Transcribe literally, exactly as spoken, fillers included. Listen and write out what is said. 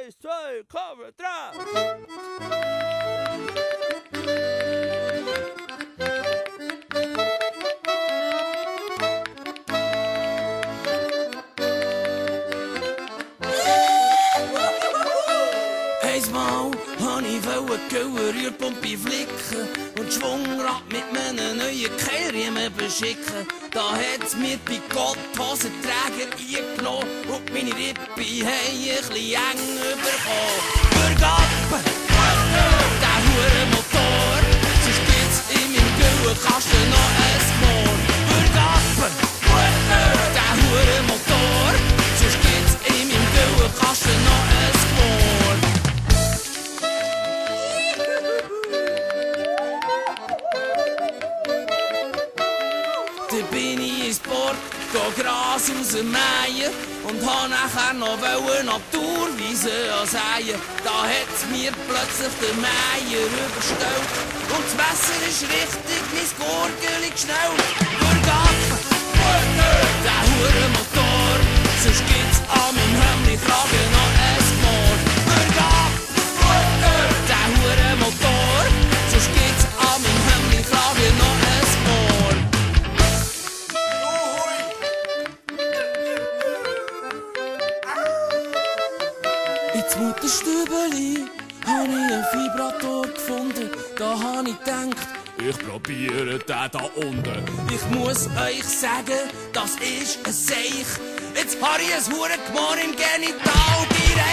eins, zwei, komm, drei! Einmal wollte ich die Rührpumpe flicken und Schwungrad mit meinen neuen Kehrriemen beschicken. Da hat's mir die Gotthosenträger eingenommen und meine Rippen haben ein bisschen eng bekommen. Bürgappen, der Hurenmotor, sonst gibt's in meinem Güllenkasten noch ein Moor. Bürgappen, der Hurenmotor, sonst gibt's in meinem Güllenkasten noch ein Moor. Da bin ich ins Sport, go Gras rausmähen und ha nachher noch eine Naturwiese ansäen. Da hat mir plötzlich der Meier überstellt und das Messer ist richtig mein Gurgeli geschnellt. Bürgappen, der Hurenmotor, sonst gibt's an meinem Hemdli-Kragen noch ein Moor. Bürgappen, der Hurenmotor, sonst gibt's an meinem Hemdli-Kragen noch ein Moor. Ins Mutterstübeli habe ich einen Vibrator gefunden. Da habe ich gedacht, ich probiere den da unten. Ich muss euch sagen, das ist ein Seich. Jetzt habe ich ein Hurengemorr im Genitalbereich.